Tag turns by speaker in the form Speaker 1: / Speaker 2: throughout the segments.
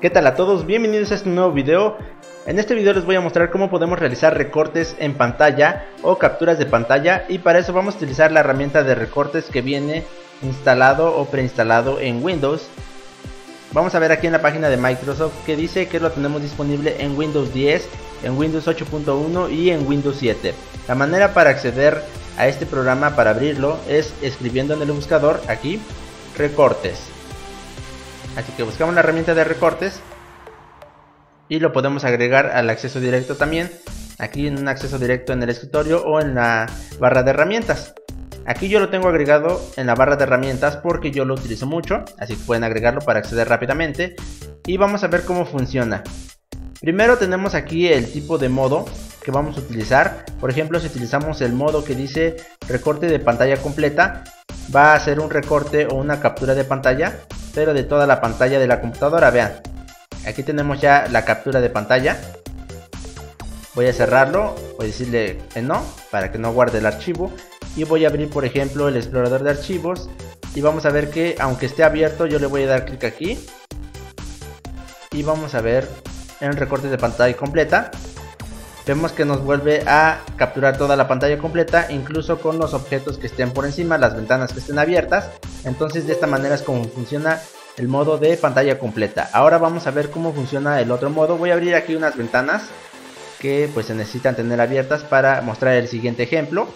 Speaker 1: ¿Qué tal a todos? Bienvenidos a este nuevo video. En este video les voy a mostrar cómo podemos realizar recortes en pantalla o capturas de pantalla, y para eso vamos a utilizar la herramienta de recortes que viene instalado o preinstalado en Windows. Vamos a ver aquí en la página de Microsoft que dice que lo tenemos disponible en Windows 10, en Windows 8.1 y en Windows 7. La manera para acceder a este programa, para abrirlo, es escribiendo en el buscador aquí recortes. Así que buscamos la herramienta de recortes y lo podemos agregar al acceso directo también, aquí en un acceso directo en el escritorio o en la barra de herramientas. Aquí yo lo tengo agregado en la barra de herramientas porque yo lo utilizo mucho, así que pueden agregarlo para acceder rápidamente. Y vamos a ver cómo funciona. Primero tenemos aquí el tipo de modo que vamos a utilizar. Por ejemplo, si utilizamos el modo que dice recorte de pantalla completa, va a ser un recorte o una captura de pantalla, pero de toda la pantalla de la computadora. Vean, aquí tenemos ya la captura de pantalla. Voy a cerrarlo, voy a decirle en no, para que no guarde el archivo. Y voy a abrir, por ejemplo, el explorador de archivos. Y vamos a ver que, aunque esté abierto, yo le voy a dar clic aquí. Y vamos a ver en recortes de pantalla completa. Vemos que nos vuelve a capturar toda la pantalla completa, incluso con los objetos que estén por encima, las ventanas que estén abiertas. Entonces de esta manera es como funciona el modo de pantalla completa. Ahora vamos a ver cómo funciona el otro modo. Voy a abrir aquí unas ventanas que pues se necesitan tener abiertas para mostrar el siguiente ejemplo.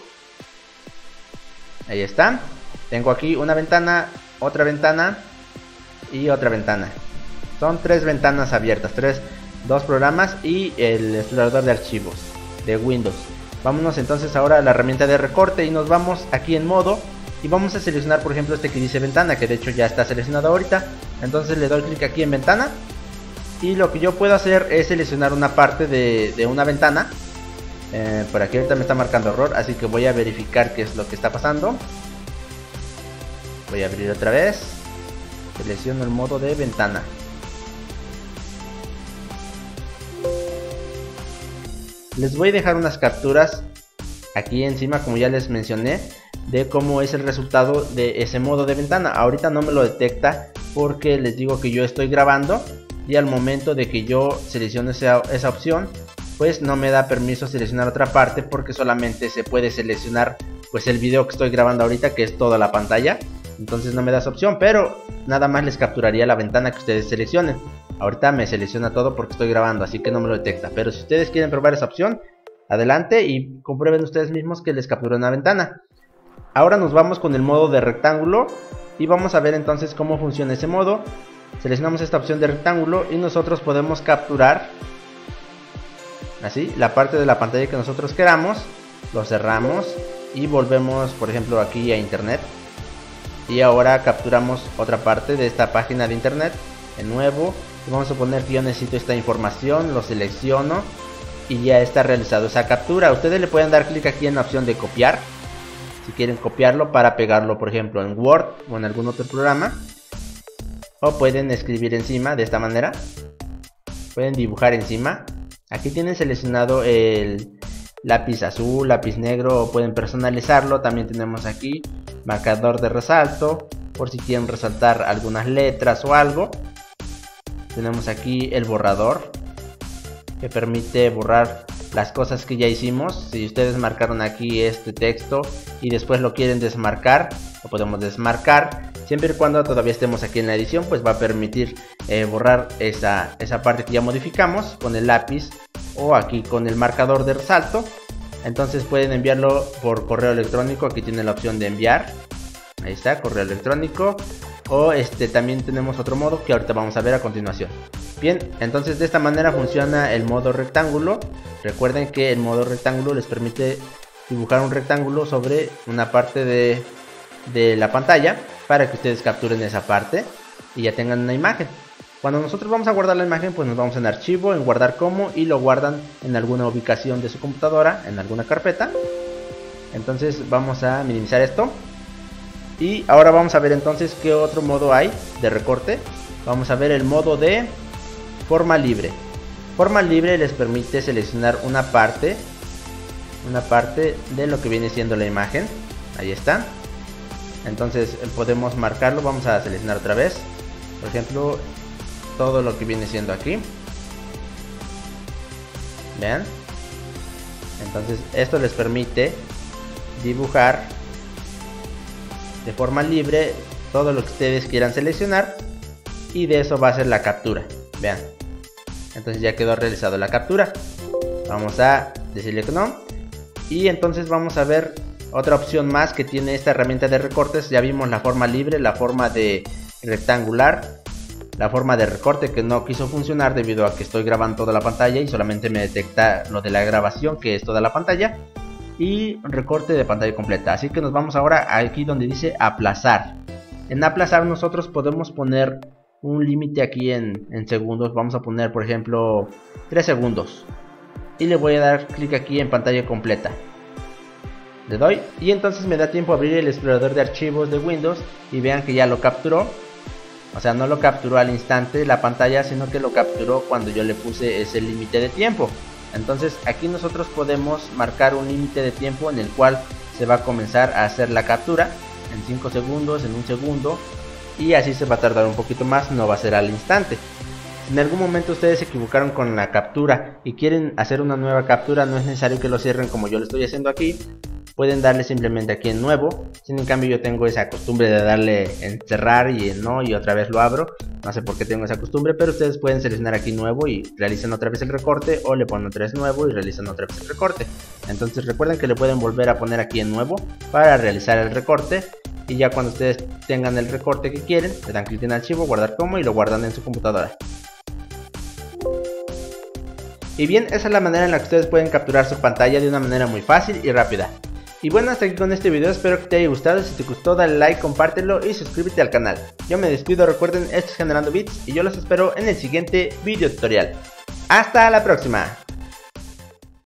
Speaker 1: Ahí está. Tengo aquí una ventana, otra ventana y otra ventana. Son tres ventanas abiertas, dos programas y el explorador de archivos de Windows. Vámonos entonces ahora a la herramienta de recorte y nos vamos aquí en modo y vamos a seleccionar, por ejemplo, este que dice ventana, que de hecho ya está seleccionado ahorita. Entonces le doy clic aquí en ventana y lo que yo puedo hacer es seleccionar una parte de una ventana. Por aquí ahorita me está marcando error, así que voy a verificar qué es lo que está pasando. Voy a abrir otra vez, selecciono el modo de ventana. Les voy a dejar unas capturas aquí encima, como ya les mencioné, de cómo es el resultado de ese modo de ventana. Ahorita no me lo detecta porque les digo que yo estoy grabando y al momento de que yo selecciono esa opción, pues no me da permiso seleccionar otra parte porque solamente se puede seleccionar pues el video que estoy grabando ahorita, que es toda la pantalla. Entonces no me da esa opción, pero nada más les capturaría la ventana que ustedes seleccionen. Ahorita me selecciona todo porque estoy grabando, así que no me lo detecta. Pero si ustedes quieren probar esa opción, adelante y comprueben ustedes mismos que les captura una ventana. Ahora nos vamos con el modo de rectángulo y vamos a ver entonces cómo funciona ese modo. Seleccionamos esta opción de rectángulo y nosotros podemos capturar así la parte de la pantalla que nosotros queramos. Lo cerramos y volvemos, por ejemplo, aquí a internet. Y ahora capturamos otra parte de esta página de internet. De nuevo, vamos a poner que yo necesito esta información, lo selecciono y ya está realizado esa captura. Ustedes le pueden dar clic aquí en la opción de copiar, si quieren copiarlo para pegarlo, por ejemplo, en Word o en algún otro programa. O pueden escribir encima de esta manera. Pueden dibujar encima. Aquí tienen seleccionado el lápiz azul, lápiz negro, o pueden personalizarlo. También tenemos aquí marcador de resalto, por si quieren resaltar algunas letras o algo. Tenemos aquí el borrador, que permite borrar las cosas que ya hicimos. Si ustedes marcaron aquí este texto y después lo quieren desmarcar, lo podemos desmarcar. Siempre y cuando todavía estemos aquí en la edición, pues va a permitir borrar esa parte que ya modificamos con el lápiz o aquí con el marcador de resalto. Entonces pueden enviarlo por correo electrónico. Aquí tiene la opción de enviar. Ahí está, correo electrónico. O también tenemos otro modo que ahorita vamos a ver a continuación. Bien, entonces de esta manera funciona el modo rectángulo. Recuerden que el modo rectángulo les permite dibujar un rectángulo sobre una parte de la pantalla para que ustedes capturen esa parte y ya tengan una imagen. Cuando nosotros vamos a guardar la imagen, pues nos vamos en archivo, en guardar como, y lo guardan en alguna ubicación de su computadora, en alguna carpeta. Entonces vamos a minimizar esto. Y ahora vamos a ver entonces qué otro modo hay de recorte. Vamos a ver el modo de forma libre. Forma libre les permite seleccionar una parte de lo que viene siendo la imagen. Ahí está. Entonces podemos marcarlo. Vamos a seleccionar otra vez. Por ejemplo, todo lo que viene siendo aquí. Vean. Entonces esto les permite dibujar de forma libre todo lo que ustedes quieran seleccionar, y de eso va a ser la captura. Vean, entonces ya quedó realizado la captura. Vamos a decirle que no, y entonces vamos a ver otra opción más que tiene esta herramienta de recortes. Ya vimos la forma libre, la forma de rectangular, la forma de recorte que no quiso funcionar debido a que estoy grabando toda la pantalla y solamente me detecta lo de la grabación, que es toda la pantalla, y recorte de pantalla completa. Así que nos vamos ahora aquí donde dice aplazar. En aplazar nosotros podemos poner un límite aquí en segundos. Vamos a poner por ejemplo 3 segundos y le voy a dar clic aquí en pantalla completa. Le doy y entonces me da tiempo a abrir el explorador de archivos de Windows y vean que ya lo capturó. O sea, no lo capturó al instante la pantalla, sino que lo capturó cuando yo le puse ese límite de tiempo. Entonces aquí nosotros podemos marcar un límite de tiempo en el cual se va a comenzar a hacer la captura en 5 segundos, en 1 segundo, y así se va a tardar un poquito más, no va a ser al instante. Si en algún momento ustedes se equivocaron con la captura y quieren hacer una nueva captura, no es necesario que lo cierren como yo lo estoy haciendo aquí. Pueden darle simplemente aquí en nuevo. Sin en cambio yo tengo esa costumbre de darle en cerrar y en no, y otra vez lo abro. No sé por qué tengo esa costumbre, pero ustedes pueden seleccionar aquí nuevo y realizan otra vez el recorte, o le ponen otra vez nuevo y realizan otra vez el recorte. Entonces recuerden que le pueden volver a poner aquí en nuevo para realizar el recorte, y ya cuando ustedes tengan el recorte que quieren, le dan clic en archivo, guardar como, y lo guardan en su computadora. Y bien, esa es la manera en la que ustedes pueden capturar su pantalla de una manera muy fácil y rápida. Y bueno, hasta aquí con este video, espero que te haya gustado. Si te gustó, dale like, compártelo y suscríbete al canal. Yo me despido, recuerden, esto es Generando Bits y yo los espero en el siguiente video tutorial. ¡Hasta la próxima!